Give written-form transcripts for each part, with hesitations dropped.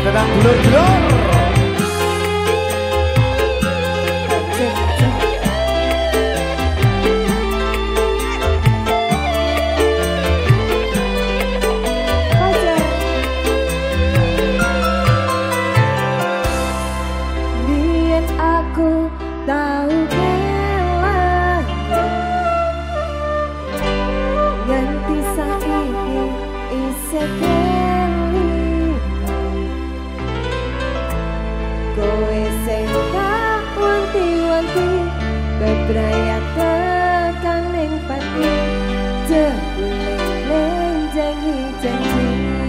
datang dulur-dulur. Biyen aku tahu kelangan nganti saiki isih kelingan kowe sing tak wanti-wanti bebrayat tekan ning pati jebule ning janji-janji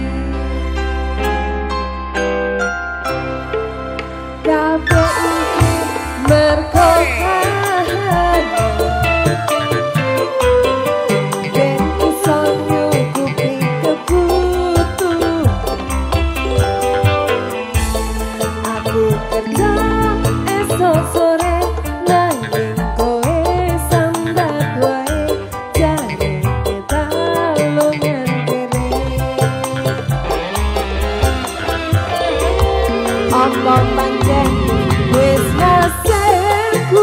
kabeh iki mergo ben iso nyukupi kebutuhan aku kerja esok sore nanging kowe sambat wae jane kita lungan kere apa pancen wis nasibku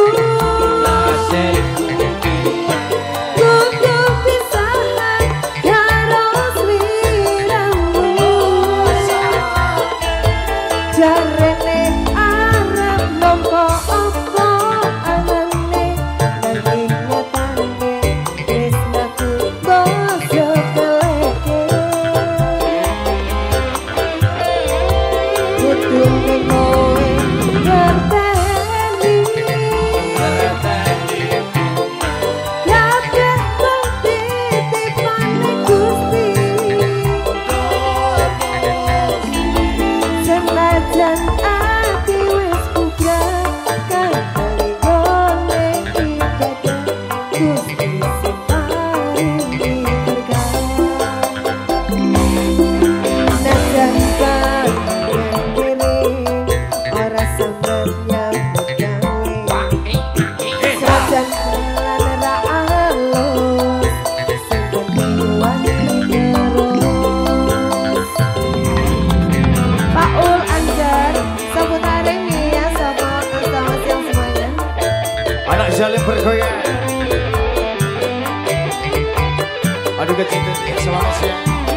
kudu pisahan karo sliramu jarene arep nampa apa anane nanging nyatane tresnaku boso keleke kudune kowe ngerteni kabeh titipane Gusti senajan ati wis bubrah kali golek ibadah Gusti sing paringi berkah najan kene ora sambat nyambut gawe sajan lan ra alus sing penting wani terus Paul Anjar seputare Mia sapa selamat siang semuanya Anak Zalim bergoyang. Aduh kecintaan ya, selamat siang.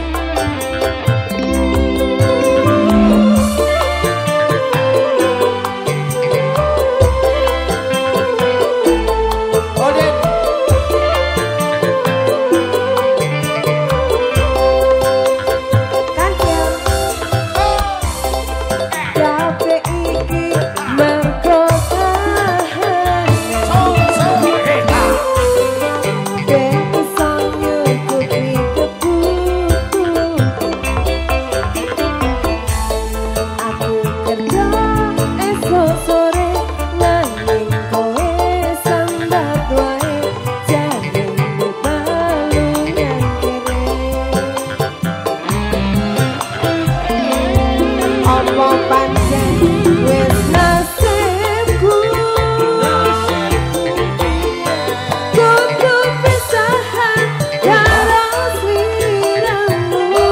Odin. Kancil kabeh iki mergo kahanan ben iso nyukupi kebutuhan aku kerja esok sore nanging kowe sambat wae jane balungan kere apa pancen wis nasibku kudu pisahan karo sliramu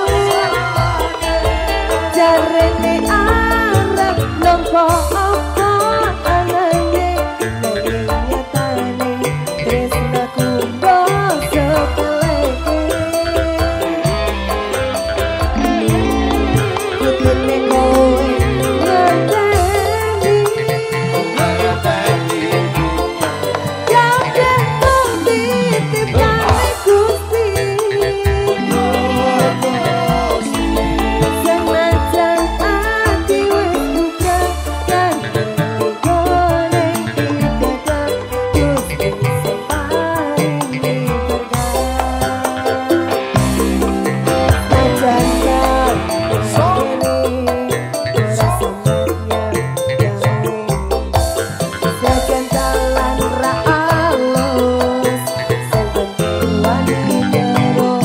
jarene arep nampa apa anane nanging nyatane tresnaku boso keleke kudune kowe ngerteni kabeh titipane Gusti senajan ati wis bubrah kali golek ibadah Gusti sing paringi berkah najan sajan dalan ra alus sing penting wani terus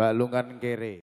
Mbak Lungan Kere.